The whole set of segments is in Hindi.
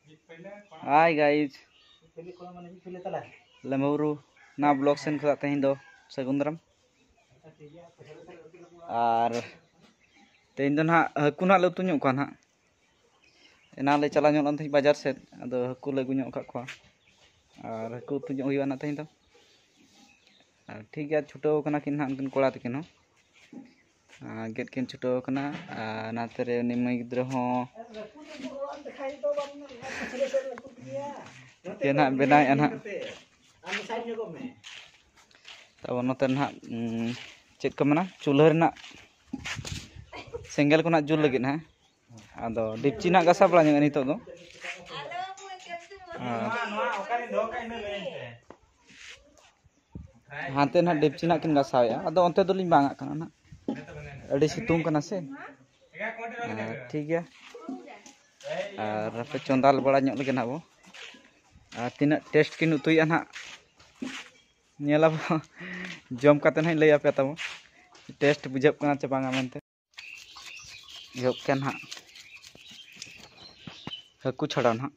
हाय गाइज लमरू ना ब्लॉग सेन खा तेहन दो सगुंदरम और तेहन दो ना हाकू ना लुतु ᱧᱚᱜ ᱠᱚᱣᱟ ᱱᱟᱦᱟᱜ एना ले चला ᱧᱚᱜ ᱞᱮᱱ ᱛᱮᱦᱮᱧ बाजार सेट आदो हाकू ले अगु ᱧᱚᱜ ᱠᱟᱜ ᱠᱚᱣᱟ और हाकू उतु ᱧᱚᱜ हुᱭᱩᱜᱼᱟ ᱱᱟ तेहन दो ठीक गया छुटाव कना किन हां उनकिन कोड़ा तकिन हो गेट किन छुटाव कना नाते रे उनी माई गिद्रा हो के ना बेनाय अना तब नोते ना चेक को मना चूल्हा रेना सेंगल को ना जुल लगिन है आदो डिपची ना गसा बड़ा ᱧᱚᱜ नितो दो हाते ना डिपची ना किन गसाया आदो ओंते दो लिंग बांगा कना ना अड़ी सितुंग कना से ठीक गया और पे चोंदाल बड़ा ᱧᱚᱜ लगे ना बो तीना टेस्ट किन उतुया ना नेला जम काते ना लय आपे तबो टेस्ट बुझब कना चे बांगा मेनते यो के ना हाकू छड़ा ना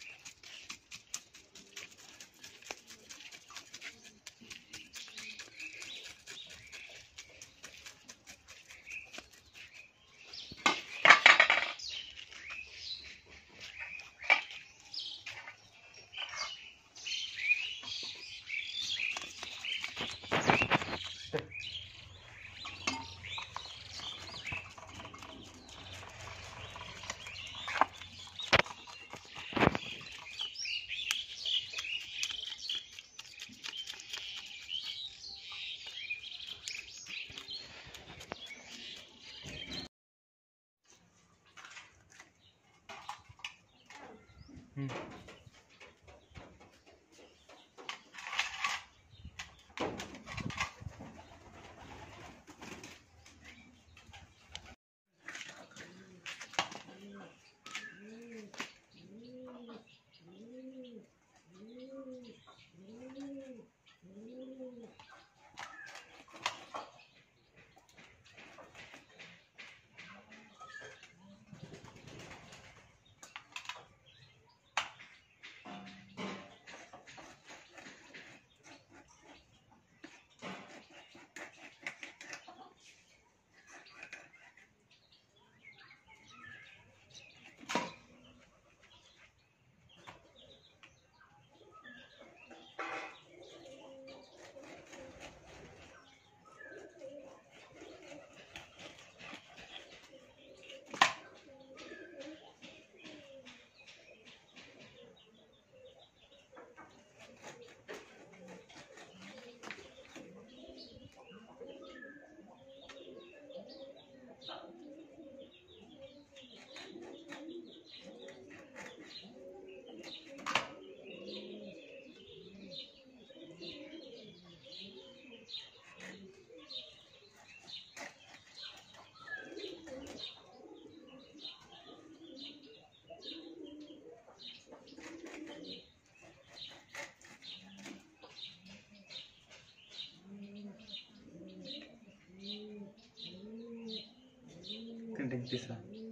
bisa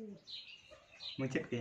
mencet ke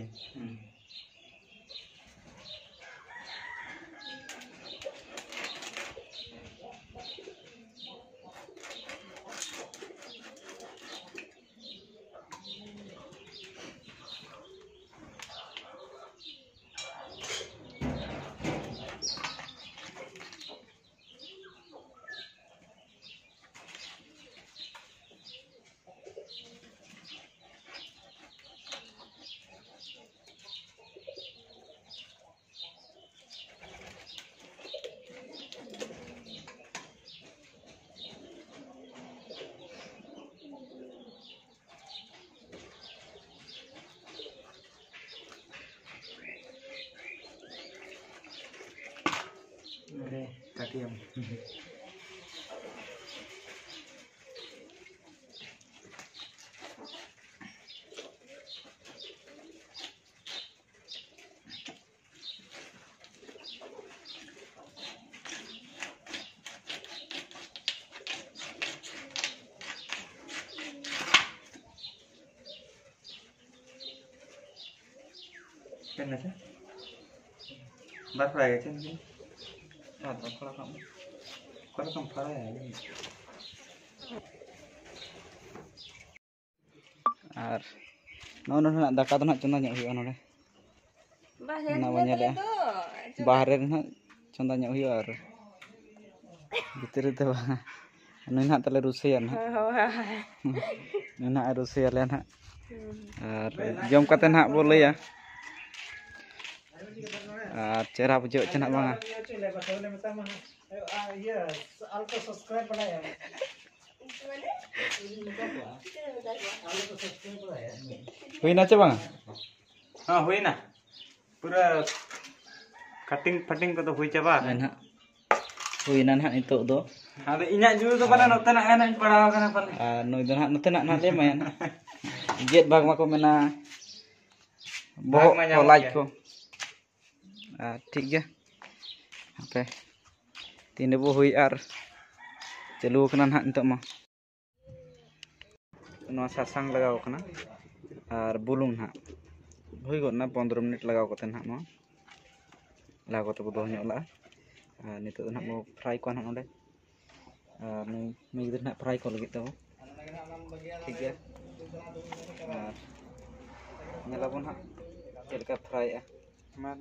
kaki yang kan nggak sih? Bar fry aja nih. Atau kalau kamu fry ya. Ar, nono nak daka tu nak contoh nyok hiu nono. Nak banyak deh. Bahare nak contoh nyok hiu ar. Bitir itu bang. Anu nak tele Rusia nak. Nak Rusia le nak. Ar, jom kata nak boleh ya. Cerah pujuk cenak bang. Hui na coba bang? हाँ hui na. Pura cutting ko to hui coba. Hui na nak itu do. Ada inyak juru tu pada nota nak anak parau kana par. No itu nak nota nak le main. Jet bag mako mena. Bohok like ko. ठीक है apa tine bo hui ar chalu kana nah nitok ma no sasang lagaw kana ar bulung nah hui got na 15 minit lagaw kate nah no lagaw to do nyok la nitok nah mo fry ko nah onde mi gid nah fry ko lagi to ठीक है nyalabon ha jelka fry mar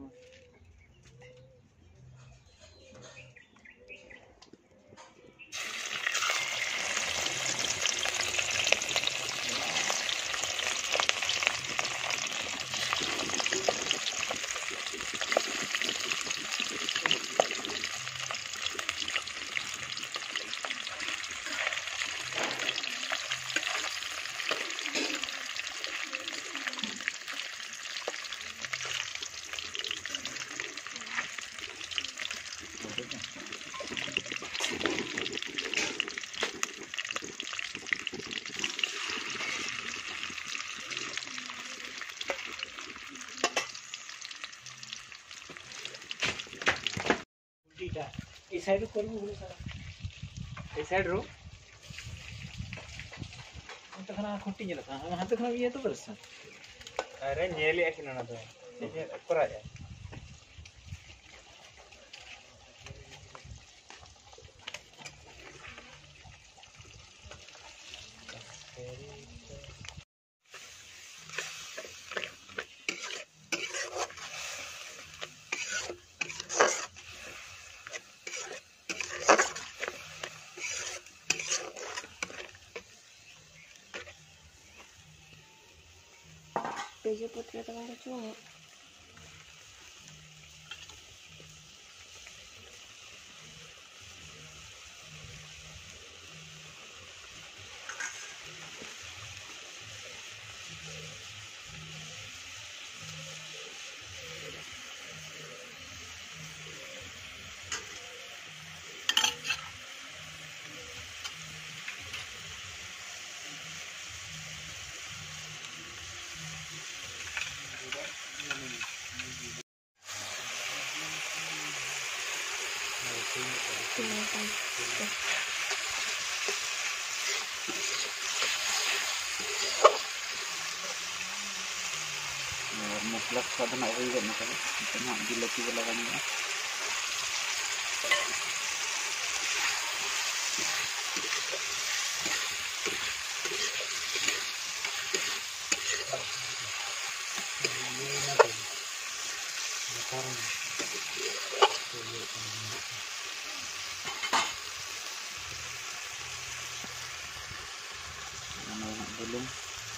side रो करबो बोले सारा ए साइड रो अंत खना खुट्टी नेला हम हाथ खना ये तो बरसा अरे नेले आखिन ना तो ये करा जाए Baju putri teman cuma. Mutlak pada nak hui kan nak nak dilaki belakan ni. Nak belum.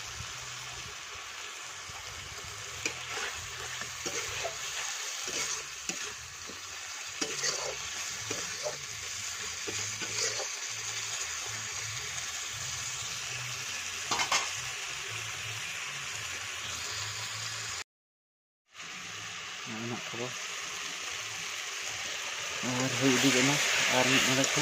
Enak kok. Hui di kana arni mana tu.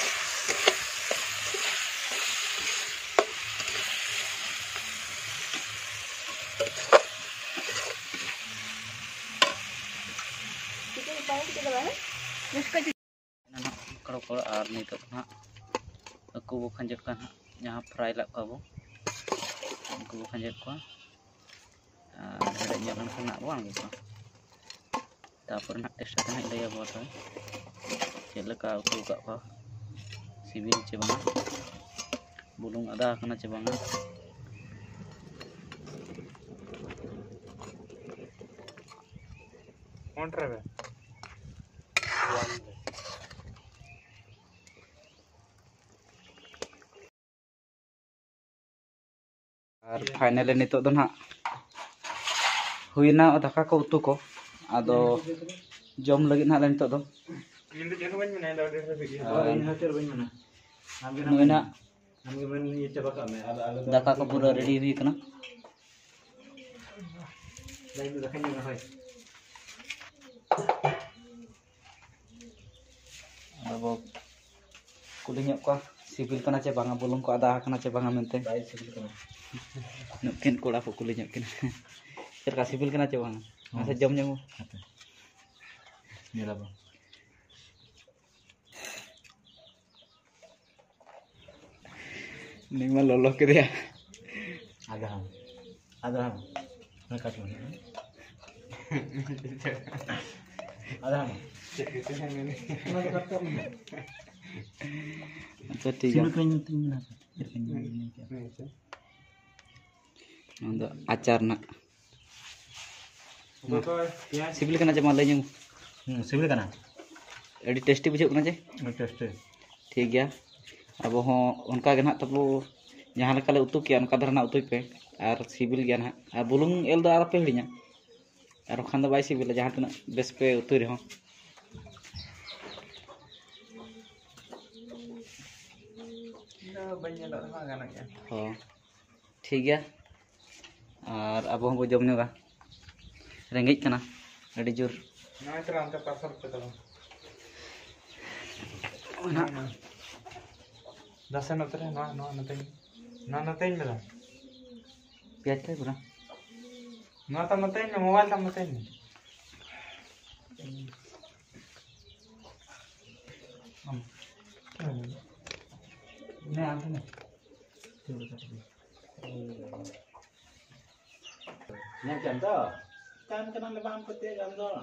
Kalau arni tu nak aku bukan jekan yang fry lah kau. Aku bukan jekan. Ada jangan kena uang gitu. तापर ना टेस्ट करते हैं लैया बहुत है चल का उतु का पा सिबिल चे बांगा बुलुंग आदा कना चे बांगा Montreve. और फाइनली नितो दो ना हुईना दाका को उतु को आदो जम लगी ना नितो दो Minta jangan banyak mana ada video. ini hasil banyak mana? नुइना Kami main ini coba kami. Ada दाका को पूरा रेडी हुई कना lain tu kan yang hai. अब कुली nyok को सिबिल कना चे बांगा बुलुंग को आदा कना चे बांगा मेनते Baik sedikit kan. नुकिन कोड़ा को कुली nyok किन चल का सिबिल कना चे बांगा मसे जम nyok Ni lah bang. नी मा लोलो के दिया Ada ham. Ada ham. Mereka tu. Ada ham. Mereka tu. अच्छा ठीक है Sini kan नंदो आचार ना Betul. Ya. सिबिल कना चे मा लई nyok Sibuk kan? एडी टेस्टी बुझे कना चे Test. ठीक गया अब हों उनका के ना तब जहाँ लेकाले उतु किया उनका धरना उतु पे और सिबिल गया ना और बुलुंग एल दो आर पे हिड़िया और खान दो बाई सिबिल जहाँ तना बेस पे उतु रहो Banyak dah sama kan ya. हो ठीक गया और अब हम जम ᱧᱚᱜᱟ रेंगेज कना अड़ी जोर Nah, itu rantai pasar betul. ना Dasar nanti, nanti, nanti bela. प्याज का पूरा Nanti, mobile nanti. नहीं आते नहीं Yang contoh. Kan kenal lebam putih contoh.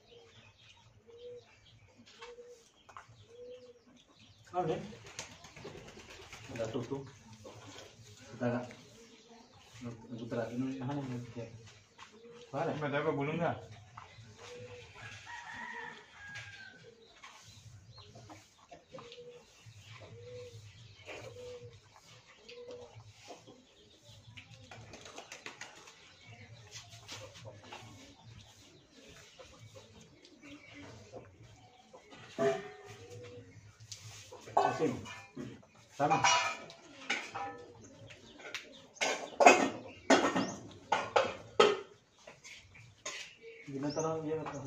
Oke. Ada tutu. Kita putar ini mana ni? Mana? Ada apa belum dah? Asin. Sama. Gimana kalau dia kata?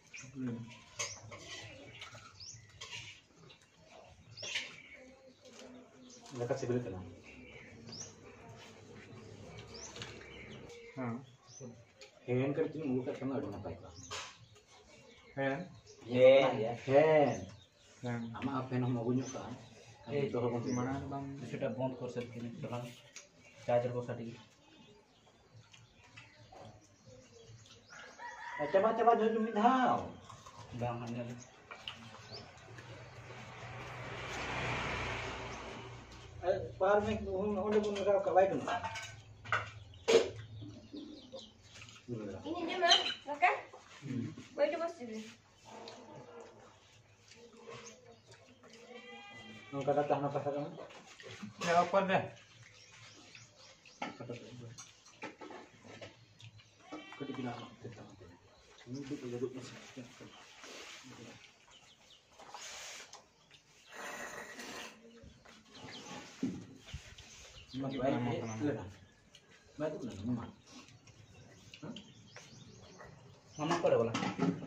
Dekat sebelah kanan. Hand kerja ni muka kena ada apa itu? Kan? Hand. Yang Ama apa yang mau gunyuk kan? Eh, Itu orang mana bang? सेटा बंद कर सकते हैं तो चार्जर को sari Coba jujur minhau. bang hanya Par में उन्हें pun mereka kat baik kan? Ini dia mah, makan. Boleh coba sini. Mereka kata apa pasal kan? Ya apa dah? Kau tidak nak kita. Ini tu duduk masih. Masih baik. Baik tu nak mana? मामा पड़े बोला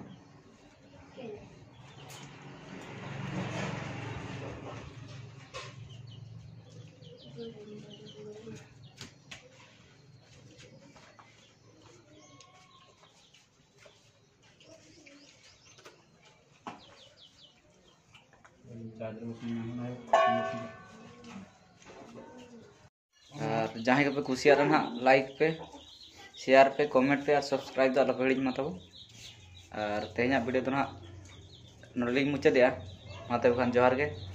और जहाँ के पे कुसियार ना लाइक पे शेयर पे कमेंट पे और सब्सक्राइब तो अलग हिड़ी मत और तेहना वीडियो तो ना नोलिंग मुचाद मा तब खान जोहार के।